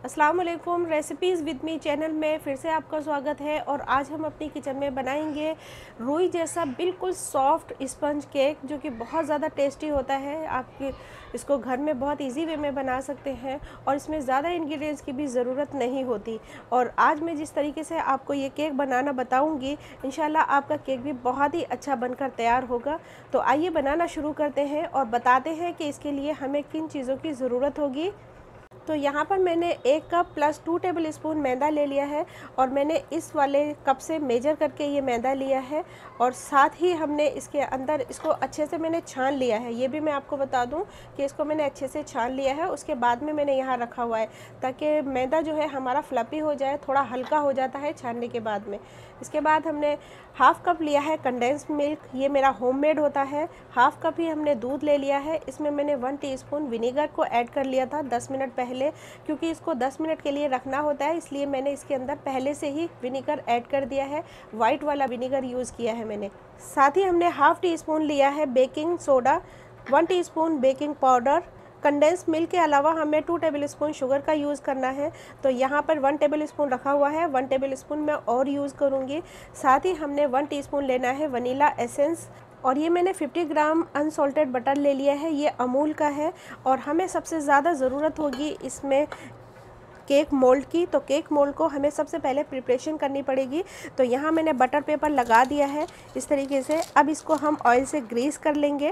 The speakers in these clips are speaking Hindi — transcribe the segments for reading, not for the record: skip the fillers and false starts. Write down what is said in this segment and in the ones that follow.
अस्सलाम वालेकुम। रेसिपीज़ विद मी चैनल में फिर से आपका स्वागत है। और आज हम अपनी किचन में बनाएंगे रुई जैसा बिल्कुल सॉफ्ट स्पंज केक, जो कि बहुत ज़्यादा टेस्टी होता है। आप इसको घर में बहुत इजी वे में बना सकते हैं और इसमें ज़्यादा इंग्रेडिएंट्स की भी ज़रूरत नहीं होती। और आज मैं जिस तरीके से आपको ये केक बनाना बताऊंगी, इंशाल्लाह आपका केक भी बहुत ही अच्छा बनकर तैयार होगा। तो आइए बनाना शुरू करते हैं और बताते हैं कि इसके लिए हमें किन चीज़ों की ज़रूरत होगी। तो यहाँ पर मैंने 1 कप प्लस 2 टेबल स्पून मैदा ले लिया है और मैंने इस वाले कप से मेजर करके ये मैदा लिया है। और साथ ही हमने इसके अंदर इसको अच्छे से मैंने छान लिया है। ये भी मैं आपको बता दूं कि इसको मैंने अच्छे से छान लिया है, उसके बाद में मैंने यहाँ रखा हुआ है ताकि मैदा जो है हमारा फ्लफी हो जाए, थोड़ा हल्का हो जाता है छानने के बाद में। इसके बाद हमने हाफ़ कप लिया है कंडेंस्ड मिल्क, ये मेरा होममेड होता है। हाफ़ कप ही हमने दूध ले लिया है। इसमें मैंने 1 टीस्पून विनेगर को ऐड कर लिया था 10 मिनट पहले, क्योंकि इसको 10 मिनट के लिए रखना होता है, इसलिए मैंने इसके अंदर पहले से ही विनेगर ऐड कर दिया है। वाइट वाला विनेगर यूज़ किया है मैंने। साथ ही हमने हाफ़ टी स्पून लिया है baking soda, 1 teaspoon baking powder. Condense milk के अलावा हमें 2 टेबल स्पून शुगर का यूज़ करना है, तो यहाँ पर 1 टेबल स्पून रखा हुआ है, 1 टेबल स्पून मैं और यूज़ करूँगी। साथ ही हमने 1 टीस्पून लेना है वनीला एसेंस। और ये मैंने 50 ग्राम अनसॉल्टेड बटर ले लिया है, ये अमूल का है। और हमें सबसे ज़्यादा ज़रूरत होगी इसमें केक मोल्ड की, तो केक मोल्ड को हमें सबसे पहले प्रिपरेशन करनी पड़ेगी। तो यहाँ मैंने बटर पेपर लगा दिया है इस तरीके से। अब इसको हम ऑयल से ग्रीस कर लेंगे,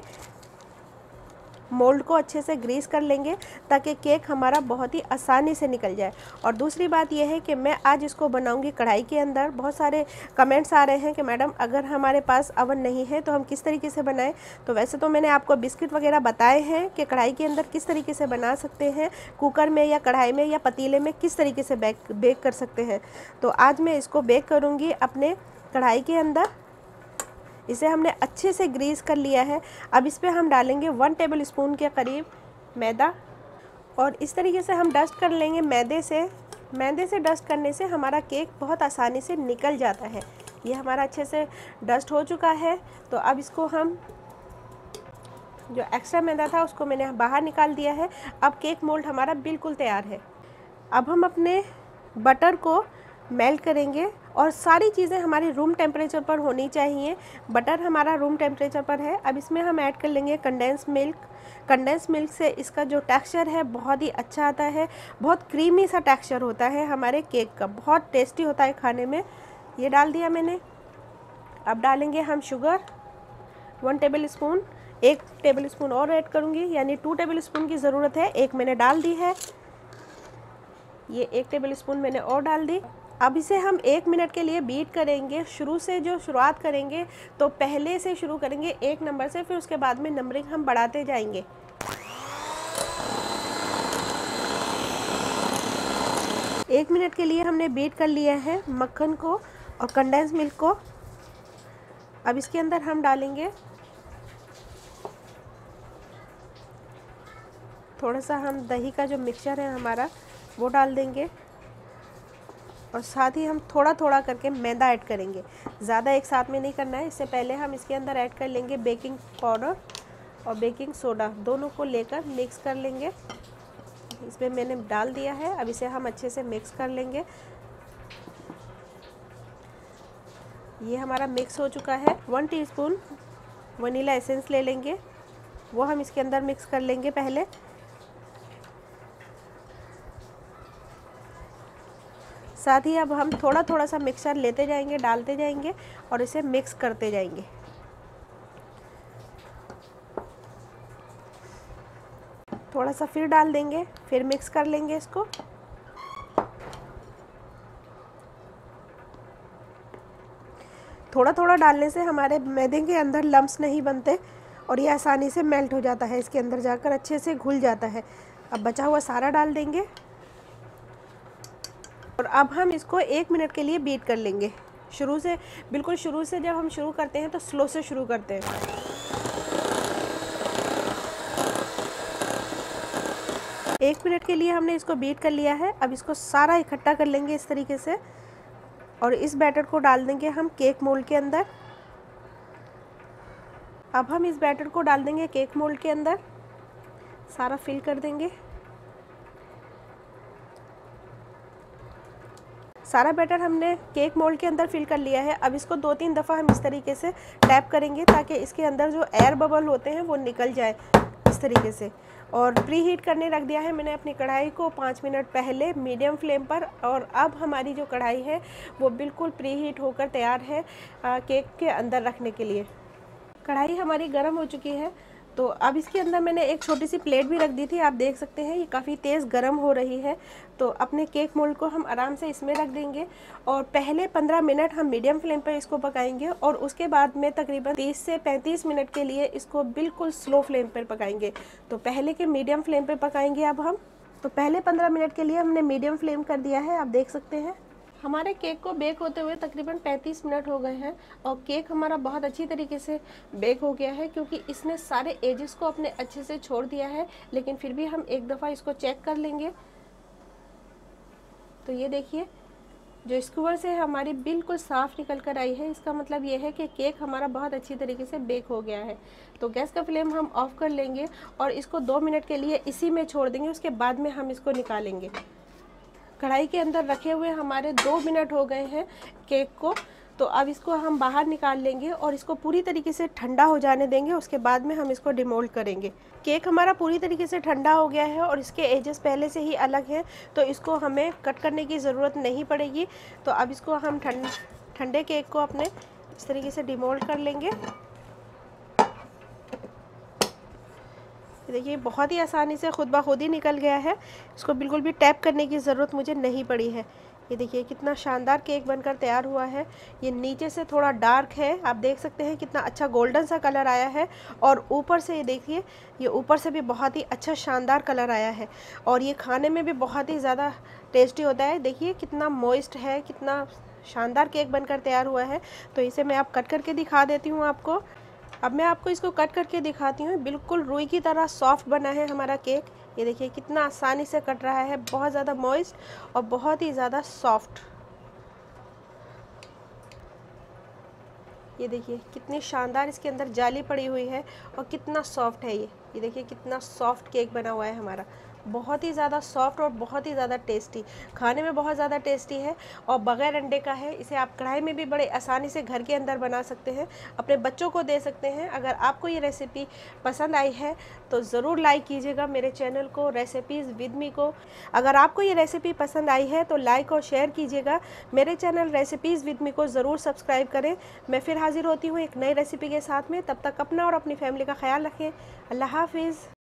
मोल्ड को अच्छे से ग्रीस कर लेंगे ताकि केक हमारा बहुत ही आसानी से निकल जाए। और दूसरी बात यह है कि मैं आज इसको बनाऊंगी कढ़ाई के अंदर। बहुत सारे कमेंट्स आ रहे हैं कि मैडम अगर हमारे पास अवन नहीं है तो हम किस तरीके से बनाएं। तो वैसे तो मैंने आपको बिस्किट वगैरह बताए हैं कि कढ़ाई के अंदर किस तरीके से बना सकते हैं, कुकर में या कढ़ाई में या पतीले में किस तरीके से बेक कर सकते हैं। तो आज मैं इसको बेक करूँगी अपने कढ़ाई के अंदर। इसे हमने अच्छे से ग्रीस कर लिया है। अब इस पर हम डालेंगे 1 टेबल स्पून के करीब मैदा और इस तरीके से हम डस्ट कर लेंगे मैदे से डस्ट करने से हमारा केक बहुत आसानी से निकल जाता है। ये हमारा अच्छे से डस्ट हो चुका है। तो अब इसको हम, जो एक्स्ट्रा मैदा था उसको मैंने बाहर निकाल दिया है। अब केक मोल्ड हमारा बिल्कुल तैयार है। अब हम अपने बटर को मेल्ट करेंगे और सारी चीज़ें हमारी रूम टेम्परेचर पर होनी चाहिए। बटर हमारा रूम टेम्परेचर पर है। अब इसमें हम ऐड कर लेंगे कंडेंस मिल्क। कंडेंस मिल्क से इसका जो टेक्सचर है बहुत ही अच्छा आता है, बहुत क्रीमी सा टेक्सचर होता है हमारे केक का, बहुत टेस्टी होता है खाने में। ये डाल दिया मैंने। अब डालेंगे हम sugar 1 tablespoon, 1 tablespoon और ऐड करूँगी, यानी 2 टेबल स्पून की ज़रूरत है। 1 मैंने डाल दी है, ये 1 टेबल स्पून मैंने और डाल दी। अब इसे हम 1 मिनट के लिए बीट करेंगे। शुरू से जो शुरुआत करेंगे तो पहले से शुरू करेंगे 1 नंबर से, फिर उसके बाद में नंबरिंग हम बढ़ाते जाएंगे। एक मिनट के लिए हमने बीट कर लिया है मक्खन को और कंडेंस मिल्क को। अब इसके अंदर हम डालेंगे थोड़ा सा, हम दही का जो मिक्सचर है हमारा वो डाल देंगे और साथ ही हम थोड़ा थोड़ा करके मैदा ऐड करेंगे, ज़्यादा एक साथ में नहीं करना है। इससे पहले हम इसके अंदर ऐड कर लेंगे बेकिंग पाउडर और बेकिंग सोडा, दोनों को लेकर मिक्स कर लेंगे। इसमें मैंने डाल दिया है। अब इसे हम अच्छे से मिक्स कर लेंगे। ये हमारा मिक्स हो चुका है। 1 टीस्पून वनीला एसेंस ले लेंगे, वो हम इसके अंदर मिक्स कर लेंगे पहले। साथ ही अब हम थोड़ा थोड़ा सा मिक्सचर लेते जाएंगे, डालते जाएंगे और इसे मिक्स करते जाएंगे। थोड़ा सा फिर डाल देंगे, फिर मिक्स कर लेंगे इसको। थोड़ा थोड़ा डालने से हमारे मैदे के अंदर लम्प्स नहीं बनते और ये आसानी से मेल्ट हो जाता है, इसके अंदर जाकर अच्छे से घुल जाता है। अब बचा हुआ सारा डाल देंगे और अब हम इसको 1 मिनट के लिए बीट कर लेंगे। शुरू से, बिल्कुल शुरू से जब हम शुरू करते हैं तो स्लो से शुरू करते हैं। एक मिनट के लिए हमने इसको बीट कर लिया है। अब इसको सारा इकट्ठा कर लेंगे इस तरीके से और इस बैटर को डाल देंगे हम केक मोल्ड के अंदर। अब हम इस बैटर को डाल देंगे केक मोल्ड के अंदर, सारा फिल कर देंगे। सारा बैटर हमने केक मोल्ड के अंदर फिल कर लिया है। अब इसको 2-3 दफ़ा हम इस तरीके से टैप करेंगे ताकि इसके अंदर जो एयर बबल होते हैं वो निकल जाए इस तरीके से। और प्री हीट करने रख दिया है मैंने अपनी कढ़ाई को 5 मिनट पहले मीडियम फ्लेम पर। और अब हमारी जो कढ़ाई है वो बिल्कुल प्री हीट होकर तैयार है केक के अंदर रखने के लिए। कढ़ाई हमारी गर्म हो चुकी है, तो अब इसके अंदर मैंने एक छोटी सी प्लेट भी रख दी थी। आप देख सकते हैं ये काफ़ी तेज़ गर्म हो रही है। तो अपने केक मोल्ड को हम आराम से इसमें रख देंगे और पहले 15 मिनट हम मीडियम फ्लेम पर इसको पकाएंगे और उसके बाद में तकरीबन 30 से 35 मिनट के लिए इसको बिल्कुल स्लो फ्लेम पर पकाएंगे। तो पहले के मीडियम फ्लेम पर पकाएंगे अब हम। तो पहले 15 मिनट के लिए हमने मीडियम फ्लेम कर दिया है, आप देख सकते हैं। हमारे केक को बेक होते हुए तकरीबन 35 मिनट हो गए हैं और केक हमारा बहुत अच्छी तरीके से बेक हो गया है क्योंकि इसने सारे एजेस को अपने अच्छे से छोड़ दिया है। लेकिन फिर भी हम एक दफ़ा इसको चेक कर लेंगे। तो ये देखिए जो स्क्यूअर से हमारी बिल्कुल साफ़ निकल कर आई है, इसका मतलब ये है कि केक हमारा बहुत अच्छी तरीके से बेक हो गया है। तो गैस का फ्लेम हम ऑफ़ कर लेंगे और इसको 2 मिनट के लिए इसी में छोड़ देंगे, उसके बाद में हम इसको निकालेंगे। कढ़ाई के अंदर रखे हुए हमारे 2 मिनट हो गए हैं केक को। तो अब इसको हम बाहर निकाल लेंगे और इसको पूरी तरीके से ठंडा हो जाने देंगे, उसके बाद में हम इसको डिमोल्ड करेंगे। केक हमारा पूरी तरीके से ठंडा हो गया है और इसके एजेस पहले से ही अलग हैं, तो इसको हमें कट करने की ज़रूरत नहीं पड़ेगी। तो अब इसको हम ठंडे केक को अपने इस तरीके से डिमोल्ड कर लेंगे। देखिए बहुत ही आसानी से खुद ब खुद ही निकल गया है, इसको बिल्कुल भी टैप करने की ज़रूरत मुझे नहीं पड़ी है। ये देखिए कितना शानदार केक बनकर तैयार हुआ है। ये नीचे से थोड़ा डार्क है, आप देख सकते हैं कितना अच्छा गोल्डन सा कलर आया है और ऊपर से ये देखिए ये ऊपर से भी बहुत ही अच्छा शानदार कलर आया है और ये खाने में भी बहुत ही ज़्यादा टेस्टी होता है। देखिए कितना मॉइस्ट है, कितना शानदार केक बनकर तैयार हुआ है। तो इसे मैं अब कट करके दिखा देती हूँ आपको। अब मैं आपको इसको कट करके दिखाती हूँ। बिल्कुल रुई की तरह सॉफ्ट बना है हमारा केक। ये देखिए कितना आसानी से कट रहा है, बहुत ज़्यादा मॉइस्ट और बहुत ही ज़्यादा सॉफ्ट। ये देखिए कितनी शानदार इसके अंदर जाली पड़ी हुई है और कितना सॉफ्ट है ये देखिए कितना सॉफ्ट केक बना हुआ है हमारा, बहुत ही ज़्यादा सॉफ्ट और बहुत ही ज़्यादा टेस्टी। खाने में बहुत ज़्यादा टेस्टी है और बग़ैर अंडे का है। इसे आप कढ़ाई में भी बड़े आसानी से घर के अंदर बना सकते हैं, अपने बच्चों को दे सकते हैं। अगर आपको ये रेसिपी पसंद आई है तो ज़रूर लाइक कीजिएगा मेरे चैनल को रेसिपीज़ विद मी को। अगर आपको ये रेसिपी पसंद आई है तो लाइक और शेयर कीजिएगा। मेरे चैनल रेसिपीज़ विद मी को ज़रूर सब्सक्राइब करें। मैं फिर हाज़िर होती हूँ एक नई रेसिपी के साथ में। तब तक अपना और अपनी फैमिली का ख्याल रखें। अल्लाह हाफिज़।